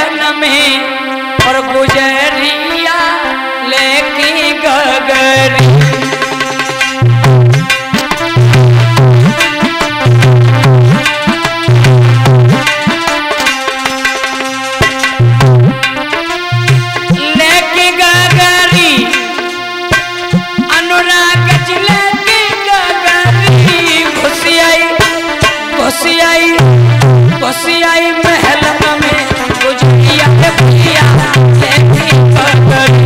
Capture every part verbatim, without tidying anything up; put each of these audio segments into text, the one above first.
महलन में और गुजरिया लेके गगरी। लेके गगरी अनुराग लेके गगरी घुसियाई घुसियाई घुसियाई महलन में गुजरिया भैया लेके गगरी।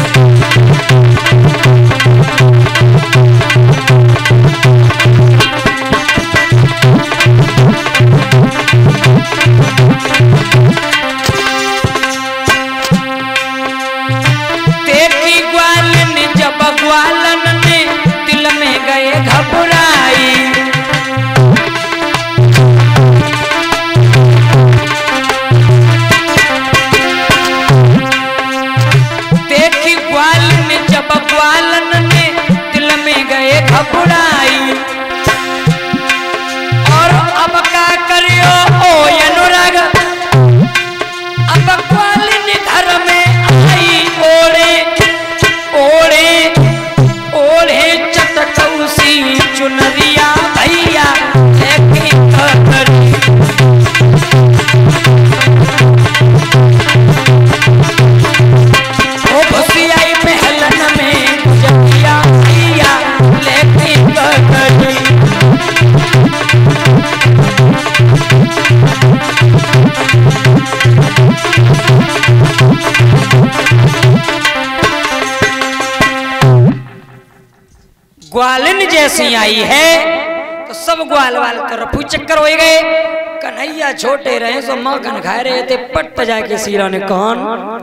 देखी ग्वालन जब ग्वालन ने दिल में गए घबराई। देखी ग्वालन जब ग्वालन ने दिल में गए घबराई। और अब का करियो ओ अनुराग, अब ग्वालन घर में आई ओढ़े ओढ़े ओढ़े चटकौसी चुनरिया भैया लेके गगरी। ओ घुसियाई महलन में गुजरिया भैया लेके गगरी। ग्वालिन जैसी आई है तो सब ग्वाल वाल तो रफू चक्कर हो गए। कन्हैया छोटे रहे सो मखन खा रहे थे, पट जाके सीरा ने कौन